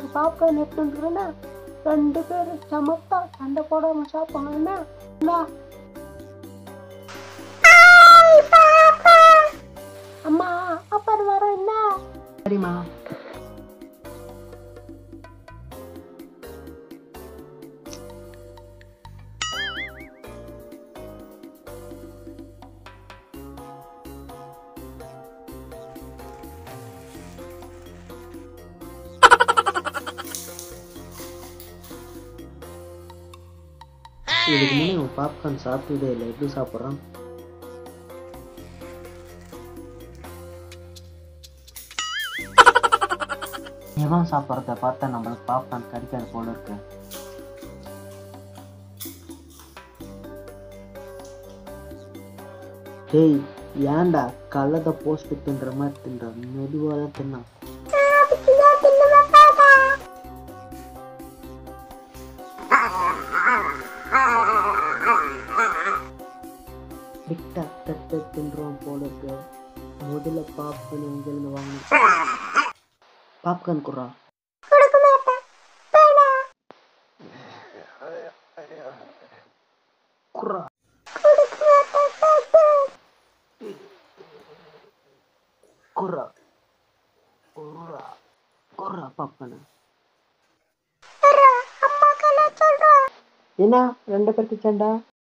Popcorn எடுத்துட்டுருன்னா 2 பேரும் சமத்தா சண்டை போடாம சாப்பிடணும் என்ன? அம்மா அப்புறம் வரோம் என்ன? சரிம்மா. இதுக்கு முன்னே இவன் பாப்கார்ன் சாப்பிட்டதே இல்லை. எப்படி சாப்பிட்றான்? இவன் சாப்பிட்றத பார்த்தா நம்மளுக்கு பாப்கார்ன் கிடைக்காது போல இருக்கு. ஹேய், ஏன்டா கல்லதை போஸ்ட் தின்ற மாதிரி தின்ற? மெதுவாக தான் தின்னா. விட்டா தட்டை தின்றோம் போல இருக்கு. முதல்ல பாப்கார்ன் எங்கிருந்து வாங்க? பாப்கார்ன் குறா. குறா குறா குறா குறா பாப்கார்ன். என்ன 2 பேருக்கு சண்டை?